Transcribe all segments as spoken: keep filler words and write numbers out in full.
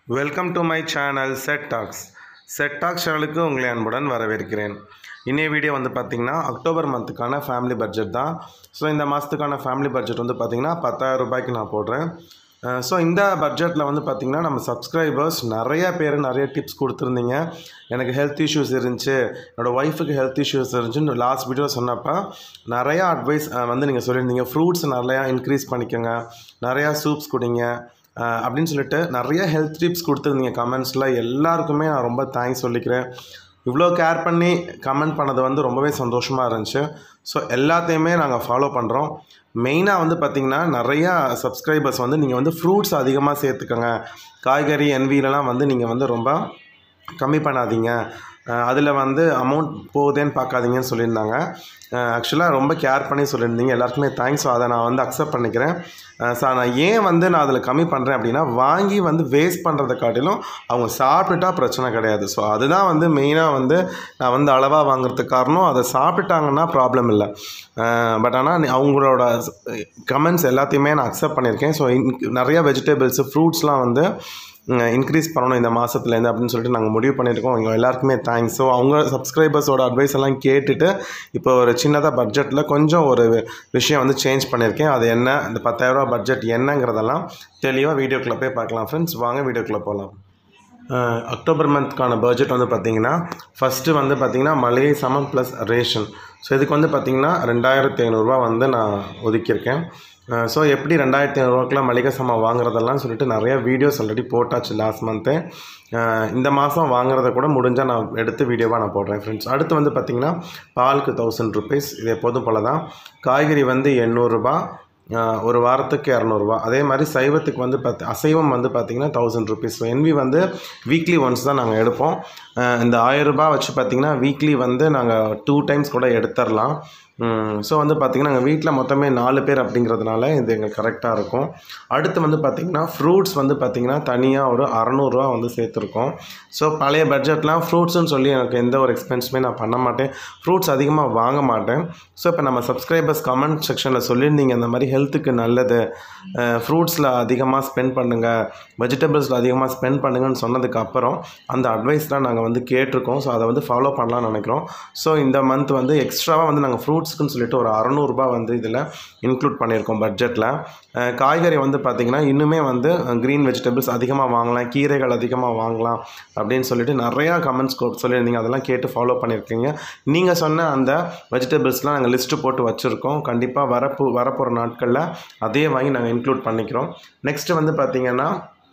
Welcome to my channel setttalks. setttalks சேனலுக்கு உங்களை அன்புடன் வரவேற்கிறேன். இன்னைய வீடியோ வந்து பாத்தீங்கன்னா அக்டோபர் மந்த்துக்கான ஃபேமிலி பட்ஜெட் தான். ஸோ இந்த மாதத்துக்கான ஃபேமிலி பட்ஜெட் வந்து பாத்தீங்கன்னா பத்தாயிரம் ரூபாய்க்கு நான் போடுறேன். ஸோ இந்த பட்ஜெட்டில் வந்து பார்த்திங்கன்னா நம்ம சப்ஸ்கிரைபர்ஸ் நிறைய பேர் நிறைய டிப்ஸ் கொடுத்துருந்தீங்க. எனக்கு ஹெல்த் இஷ்யூஸ் இருந்துச்சு, என்னோடய ஒய்ஃபுக்கு ஹெல்த் இஷ்யூஸ் இருந்துச்சுன்னு லாஸ்ட் வீடியோ சொன்னப்போ நிறையா அட்வைஸ் வந்து நீங்கள் சொல்லியிருந்தீங்க. ஃப்ரூட்ஸ் நிறையா இன்க்ரீஸ் பண்ணிக்கோங்க, நிறையா சூப்ஸ் குடிங்க அப்படின்னு சொல்லிட்டு நிறைய ஹெல்த் டிப்ஸ் கொடுத்துருந்தீங்க கமெண்ட்ஸில். எல்லாருக்குமே நான் ரொம்ப தேங்க்ஸ் சொல்லிக்கிறேன். இவ்வளோ கேர் பண்ணி கமெண்ட் பண்ணது வந்து ரொம்பவே சந்தோஷமாக இருந்துச்சு. ஸோ எல்லாத்தையுமே நாங்கள் ஃபாலோ பண்ணுறோம். மெயினாக வந்து பார்த்திங்கன்னா நிறையா சப்ஸ்கிரைபர்ஸ் வந்து நீங்கள் வந்து ஃப்ரூட்ஸ் அதிகமாக சேர்த்துக்கோங்க, காய்கறி என்விலலாம் வந்து நீங்கள் வந்து ரொம்ப கம்மி பண்ணாதீங்க, அதில் வந்து அமௌண்ட் போகுதேன்னு பார்க்காதீங்கன்னு சொல்லியிருந்தாங்க. ஆக்சுவலாக ரொம்ப கேர் பண்ணி சொல்லியிருந்தீங்க, எல்லாருக்குமே தேங்க்ஸ். அதை நான் வந்து அக்செப்ட் பண்ணிக்கிறேன். சார் நான் ஏன் வந்து நான் அதில் கம்மி பண்ணுறேன் அப்படின்னா, வாங்கி வந்து வேஸ்ட் பண்ணுறதை காட்டிலும் அவங்க சாப்பிட்டுட்டா பிரச்சனை கிடையாது. ஸோ அதுதான் வந்து மெயினாக வந்து நான் வந்து அளவாக வாங்குறதுக்கு காரணம். அதை சாப்பிட்டுட்டாங்கன்னா ப்ராப்ளம் இல்லை. பட் ஆனால் அவங்களோட கமெண்ட்ஸ் எல்லாத்தையுமே நான் அக்செப்ட் பண்ணியிருக்கேன். ஸோ நிறையா வெஜிடபிள்ஸு ஃப்ரூட்ஸ்லாம் வந்து இன்க்ரீஸ் பண்ணணும் இந்த மாதத்துலேருந்து அப்படின்னு சொல்லிட்டு நாங்கள் முடிவு பண்ணியிருக்கோம். அவங்க எல்லாருக்குமே தேங்க்ஸ். ஸோ அவங்க சப்ஸ்கிரைபர்ஸோட அட்வைஸ் எல்லாம் கேட்டுட்டு இப்போ ஒரு சின்னதாக பட்ஜெட்டில் கொஞ்சம் ஒரு விஷயம் வந்து சேஞ்ச் பண்ணியிருக்கேன். அது என்ன, இந்த பத்தாயிரரூபா பட்ஜெட் என்னங்கிறதெல்லாம் தெளிவாக வீடியோக்குள்ளே போய் பார்க்கலாம் ஃப்ரெண்ட்ஸ். வாங்க வீடியோக்குள்ளே போகலாம். அக்டோபர் மந்த்க்கான பட்ஜெட் வந்து பார்த்திங்கன்னா ஃபஸ்ட்டு வந்து பார்த்திங்கன்னா மளிகை சாமான் ப்ளஸ் ரேஷன். ஸோ இதுக்கு வந்து பார்த்திங்கன்னா ரெண்டாயிரத்தி ஐநூறுரூவா வந்து நான் ஒதுக்கியிருக்கேன். ஸோ எப்படி ரெண்டாயிரத்தி ஐநூறுரூவாக்கெலாம் மளிகை சாமான் வாங்குறதெல்லாம் சொல்லிட்டு நிறையா வீடியோஸ் ஆல்ரெடி போட்டாச்சு லாஸ்ட் மந்த்து. இந்த மாதம் வாங்குறத கூட முடிஞ்சால் நான் எடுத்து வீடியோவாக நான் போடுறேன் ஃப்ரெண்ட்ஸ். அடுத்து வந்து பார்த்திங்கன்னா பாலுக்கு தௌசண்ட் ருபீஸ், இது எப்போதும் போல தான். காய்கறி வந்து எண்ணூறுரூபா, ஒரு வாரத்துக்கு இரநூறுபா. அதே மாதிரி சைவத்துக்கு வந்து பார்த்து அசைவம் வந்து பார்த்திங்கன்னா தௌசண்ட் ருபீஸ். ஸோ என்வி வந்து வீக்லி ஒன்ஸ் தான் நாங்கள் எடுப்போம். இந்த ஆயிரரூபா வச்சு பார்த்திங்கன்னா வீக்லி வந்து நாங்கள் டூ டைம்ஸ் கூட எடுத்துடலாம். ஸோ வந்து பார்த்திங்கன்னா எங்கள் வீட்டில் மொத்தமே நாலு பேர் அப்படிங்கிறதுனால இது எங்களுக்கு கரெக்டாக இருக்கும். அடுத்து வந்து பார்த்திங்கன்னா ஃப்ரூட்ஸ் வந்து பார்த்திங்கன்னா தனியாக ஒரு அறநூறுவா வந்து சேர்த்துருக்கோம். ஸோ பழைய பட்ஜெட்லாம் ஃப்ரூட்ஸ்னு சொல்லி எனக்கு எந்த ஒரு எக்ஸ்பென்ஸுமே நான் பண்ண மாட்டேன், ஃப்ரூட்ஸ் அதிகமாக வாங்க மாட்டேன். ஸோ இப்போ நம்ம சப்ஸ்கிரைபர்ஸ் கமெண்ட் செக்ஷனில் சொல்லியிருந்தீங்க இந்த மாதிரி ஹெல்த்துக்கு நல்லது, ஃப்ரூட்ஸில் அதிகமாக ஸ்பெண்ட் பண்ணுங்கள், வெஜிடபிள்ஸில் அதிகமாக ஸ்பெண்ட் பண்ணுங்கன்னு சொன்னதுக்கப்புறம் அந்த அட்வைஸ்லாம் நாங்கள் வந்து கேட்டிருக்கோம். ஸோ அதை வந்து ஃபாலோ பண்ணலாம்னு நினைக்கிறோம். ஸோ இந்த மந்த் வந்து எக்ஸ்ட்ராவாக வந்து நாங்கள் ஃப்ரூட்ஸ் ன்னு சொல்லிட்டு ஒரு அறநூறுபா வந்து இதில் இன்க்ளூட் பண்ணியிருக்கோம் பட்ஜெட்டில். காய்கறி வந்து பார்த்திங்கன்னா இன்னுமே வந்து க்ரீன் வெஜிடபிள்ஸ் அதிகமாக வாங்கலாம், கீரைகள் அதிகமாக வாங்கலாம் அப்படின்னு சொல்லிட்டு நிறையா கமெண்ட்ஸ் சொல்லியிருந்தீங்க. அதெல்லாம் கேட்டு ஃபாலோ பண்ணியிருக்கீங்க. நீங்கள் சொன்ன அந்த வெஜிடபிள்ஸ்லாம் நாங்கள் லிஸ்ட்டு போட்டு வச்சுருக்கோம். கண்டிப்பாக வரப்போ வரப்போகிற நாட்களில் அதே வாங்கி நாங்கள் இன்க்ளூட் பண்ணிக்கிறோம். நெக்ஸ்ட்டு வந்து பார்த்திங்கன்னா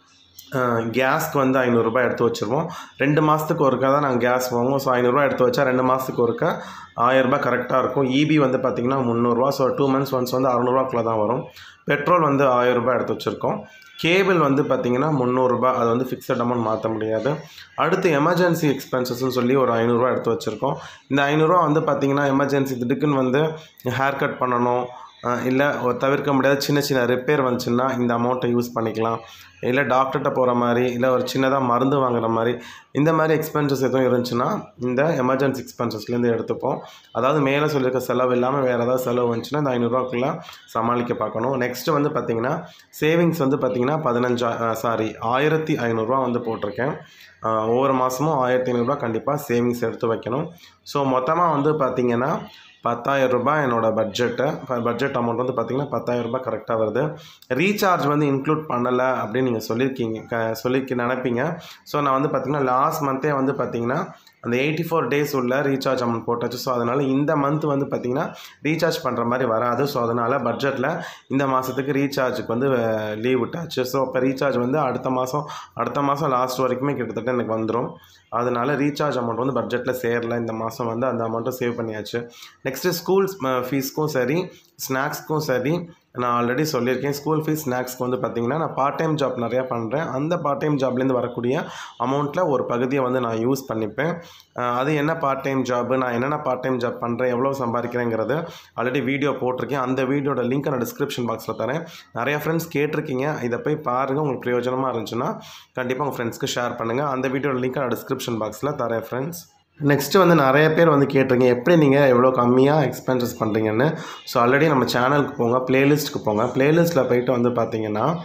கேஸ்க்கு வந்து ஐநூறுரூபா எடுத்து வச்சுருவோம். ரெண்டு மாதத்துக்கு ஒருக்கா தான் நாங்கள் கேஸ் வாங்குவோம். ஸோ ஐநூறுரூவா எடுத்து வச்சா ரெண்டு மாதத்துக்கு ஒருக்கா ஆயிரரூபா கரெக்டாக இருக்கும். இபி வந்து பார்த்திங்கன்னா முந்நூறுரூவா. ஸோ டூ மந்த்ஸ் ஒன்ஸ் வந்து அறநூறுவாக்குள்ளே தான் வரும். பெட்ரோல் வந்து ஆயிரரூபா எடுத்து வச்சுருக்கோம். கேபிள் வந்து பார்த்திங்கன்னா முந்நூறுரூபா, அது வந்து ஃபிக்ஸட் அமௌண்ட் மாற்ற முடியாது. அடுத்து எமர்ஜென்சி எக்ஸ்பென்சஸ்ன்னு சொல்லி ஒரு ஐநூறுரூவா எடுத்து வச்சுருக்கோம். இந்த ஐநூறுரூவா வந்து பார்த்திங்கன்னா எமர்ஜென்சி திடுக்குன்னு வந்து ஹேர் கட் பண்ணணும், இல்லை தவிர்க்க முடியாத சின்ன சின்ன ரிப்பேர் வந்துச்சுன்னா இந்த அமௌண்ட்டை யூஸ் பண்ணிக்கலாம். இல்லை டாக்டர்கிட்ட போகிற மாதிரி, இல்லை ஒரு சின்னதாக மருந்து வாங்குற மாதிரி, இந்த மாதிரி எக்ஸ்பென்சஸ் எதுவும் இருந்துச்சுன்னா இந்த எமர்ஜென்சி எக்ஸ்பென்சஸ்லேருந்து எடுத்துப்போம். அதாவது மேலே சொல்லியிருக்க செலவு இல்லாமல் வேறு ஏதாவது செலவு வந்துச்சுன்னா இந்த ஐநூறுரூவாக்குள்ளே சமாளிக்க பார்க்கணும். நெக்ஸ்ட்டு வந்து பார்த்திங்கன்னா சேவிங்ஸ் வந்து பார்த்திங்கன்னா பதினஞ்சா சாரி ஆயிரத்தி ஐநூறுரூவா வந்து போட்டிருக்கேன். ஒவ்வொரு மாதமும் ஆயிரத்தி ஐநூறுரூவா கண்டிப்பாக சேவிங்ஸ் எடுத்து வைக்கணும். ஸோ மொத்தமாக வந்து பார்த்திங்கன்னா பத்தாயிரம் ரூபாய் என்னோடய பட்ஜெட்டு. பட்ஜெட் அமௌண்ட் வந்து பார்த்திங்கன்னா பத்தாயிரம் ரூபாய் கரெக்டாக வருது. ரீசார்ஜ் வந்து இன்க்ளூட் பண்ணலை அப்படின்னு நீங்கள் சொல்லியிருக்கீங்க க சொல்லி நினைப்பீங்க. ஸோ நான் வந்து பார்த்திங்கன்னா லாஸ்ட் மந்த்தே வந்து பார்த்திங்கன்னா அந்த எயிட்டி ஃபோர் டேஸ் உள்ள ரீசார்ஜ் அமௌண்ட் போட்டாச்சு. ஸோ அதனால் இந்த மந்த் வந்து பார்த்திங்கன்னா ரீசார்ஜ் பண்ணுற மாதிரி வராது. ஸோ அதனால் பட்ஜெட்டில் இந்த மாதத்துக்கு ரீசார்ஜுக்கு வந்து லீவ் விட்டாச்சு. ஸோ இப்போ ரீசார்ஜ் வந்து அடுத்த மாதம் அடுத்த மாதம் லாஸ்ட் வரைக்குமே கிட்டத்தட்ட எனக்கு வந்துடும். அதனால் ரீசார்ஜ் அமௌண்ட் வந்து பட்ஜெட்டில் சேரல. இந்த மாதம் வந்து அந்த அமௌண்ட்டை சேவ் பண்ணியாச்சு. நெக்ஸ்ட்டு ஸ்கூல்ஸ் ஃபீஸ்க்கும் சரி, ஸ்நாக்ஸ்க்கும் சரி, நான் ஆல்ரெடி சொல்லியிருக்கேன். ஸ்கூல் ஃபீஸ் ஸ்நாக்ஸ்க்கு வந்து பார்த்திங்கன்னா நான் பார்ட் டைம் ஜாப் நிறையா பண்ணுறேன். அந்த பார்ட் டைம் ஜாப்லேருந்து வரக்கூடிய அமௌண்ட்டில் ஒரு பகுதியை வந்து நான் யூஸ் பண்ணிப்பேன். அது என்ன பார்ட் டைம் ஜாப்பு, நான் என்னென்ன பார்ட் டைம் ஜாப் பண்ணுறேன், எவ்வளோ சம்பாதிக்கிறேங்கிறது ஆல்ரெடி வீடியோ போட்டிருக்கேன். அந்த வீடியோட லிங்க் நான் டிஸ்கிரிப்ஷன் பாக்ஸில் தரேன். நிறையா ஃப்ரெண்ட்ஸ் கேட்டிருக்கீங்க, இதை போய் பாருங்கள். உங்களுக்கு பிரயோஜனமாக இருந்துச்சுன்னா கண்டிப்பாக உங்கள் ஃப்ரெண்ட்ஸ்க்கு ஷேர் பண்ணுங்கள். அந்த வீடியோட லிங்க் நான் டிஸ்கிரிப்ஷன் பாக்ஸில் தரேன் ஃப்ரெண்ட்ஸ். நெக்ஸ்ட்டு வந்து நிறைய பேர் வந்து கேட்டிருங்க எப்படி நீங்கள் எவ்வளோ கம்மியாக எக்ஸ்பென்சஸ் பண்ணுறீங்கன்னு. ஸோ ஆல்ரெடி நம்ம சேனலுக்கு போங்க, ப்ளேலிஸ்ட்டுக்கு போங்க. ப்ளேலிஸ்ட்டில் போய்ட்டு வந்து பார்த்திங்கன்னா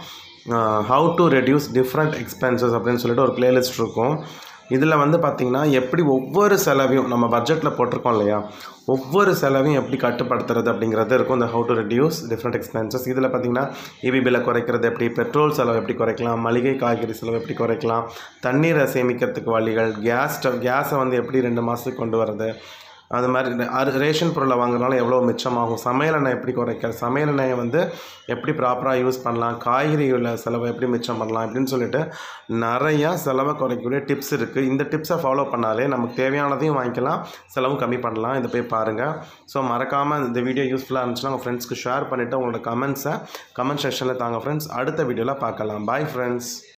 how to reduce different expenses அப்படின்னு சொல்லிட்டு ஒரு பிளேலிஸ்ட் இருக்கும். இதில் வந்து பார்த்திங்கன்னா எப்படி ஒவ்வொரு செலவையும் நம்ம பட்ஜெட்டில் போட்டிருக்கோம் இல்லையா, ஒவ்வொரு செலவையும் எப்படி கட்டுப்படுத்துறது அப்படிங்கிறது இருக்கும். இந்த how to reduce different expenses. இதில் பார்த்திங்கன்னா இபி பில்லை குறைக்கிறது எப்படி, பெட்ரோல் செலவு எப்படி குறைக்கலாம், மளிகை காய்கறி செலவு எப்படி குறைக்கலாம், தண்ணீரை சேமிக்கிறதுக்கு வழிகள், கேஸ் ஸ்டவ் கேஸை வந்து எப்படி ரெண்டு மாதத்துக்கு கொண்டு வரது, அது மாதிரி அது ரேஷன் பொருளை வாங்குறதுனால எவ்வளோ மிச்சமாகும், சமையல் எண்ணெய் எப்படி குறைக்க, சமையல் எண்ணெயை வந்து எப்படி ப்ராப்பராக யூஸ் பண்ணலாம், காய்கறிகளை செலவை எப்படி மிச்சம் பண்ணலாம் இப்படின்னு சொல்லிட்டு நிறையா செலவை குறைக்கக்கூடிய டிப்ஸ் இருக்குது. இந்த டிப்ஸை ஃபாலோ பண்ணாலே நமக்கு தேவையானதையும் வாங்கிக்கலாம், செலவும் கம்மி பண்ணலாம். இதை போய் பாருங்கள். ஸோ மறக்காமல் இந்த வீடியோ யூஸ்ஃபுல்லாக இருந்துச்சுன்னா உங்கள் ஃப்ரெண்ட்ஸ்க்கு ஷேர் பண்ணிவிட்டு உங்களோட கமெண்ட்ஸை கமெண்ட் செக்ஷனில் தாங்க ஃப்ரெண்ட்ஸ். அடுத்த வீடியோவில் பார்க்கலாம். Bye friends.